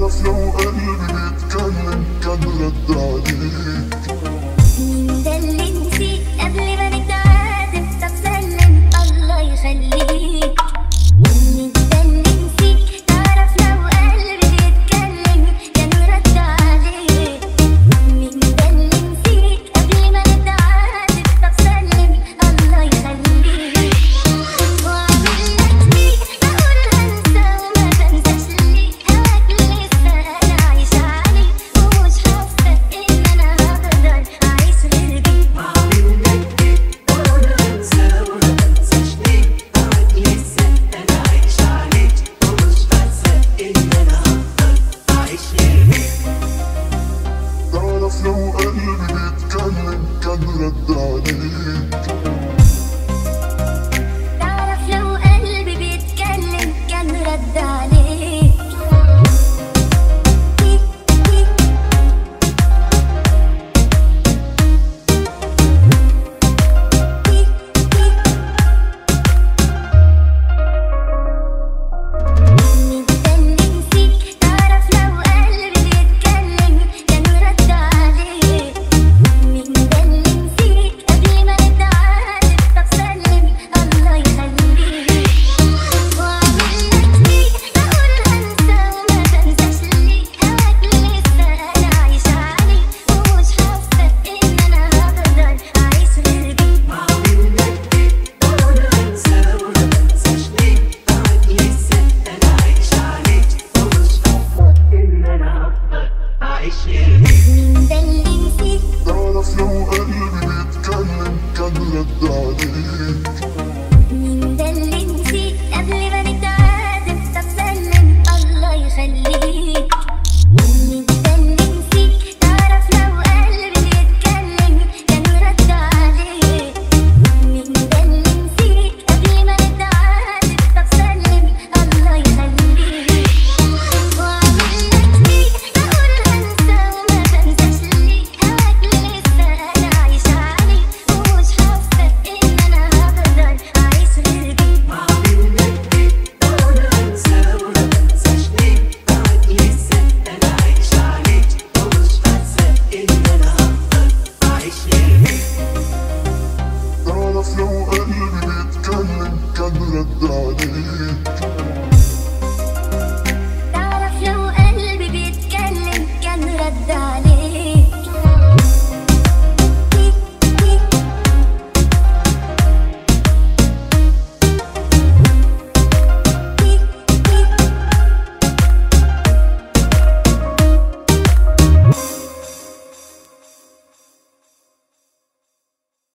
تعرف لو قلبي بيتكلم كان رد عليك. مين ده اللي نسيك قبل ما نتعاتب؟ طب سلم الله يخليك. مين ده اللي نسيك تعرف لو قلبي بيتكلم كان رد عليك. مين ده اللي نسيك قبل ما نتعاتب؟ طب سلم الله يخليك. وعامل لك بيك بقول هنسى وما بنساش ليك. هواك لسه انا عايشة عليك ومش حاسة ان انا هقدر اعيش غير بيك. وعامل لك بيك بقول هنسى وما بنساش ليك. هواك لسه انا عايشة عليك ومش حاسة ان انا هقدر اعيش غير بيك. تعرف لو قلبي بيتكلم كان رد عليك. تعرف لو قلبي بيتكلم كان رد عليك. مين ده اللي نسيك تعرف لو قلبي بيتكلم كان رد عليك. مين ده اللي نسيك قبل ما نتعاتب؟ طب سلم الله يخليك. وعامل لك بيك بقول هنسى وما بنساش ليك. هواك لسه انا عايشة عليك ومش حاسة ان انا هقدر اعيش غير بيك. وعامل لك بيك بقول هنسى وما بنساش ليك. هواك لسه انا عايشة عليك ومش حاسة ان انا هقدر اعيش غير بيك. مين ده اللي نسيك تعرف لو قلبي بيتكلم كان رد عليك. مين ده اللي نسيك قبل ما نتعاتب؟ طب سلم الله يخليك. مين ده اللي نسيك تعرف لو قلبي بيتكلم كان رد عليك. مين ده اللي نسيك قبل ما نتعاتب؟ طب سلم الله يخليك. وعامل لك بيك بقول هنسى وما بنساش ليك. هواك لسه انا عايشة عليك ومش حاسة ان انا هقدر اعيش غير بيك. وعامل لك بيك بقول هنسى وما بنساش ليك. هواك لسه انا عايشة عليك ومش حاسة ان انا هقدر اعيش غير بيك. تعرف لو قلبي بيتكلم كان رد عليك.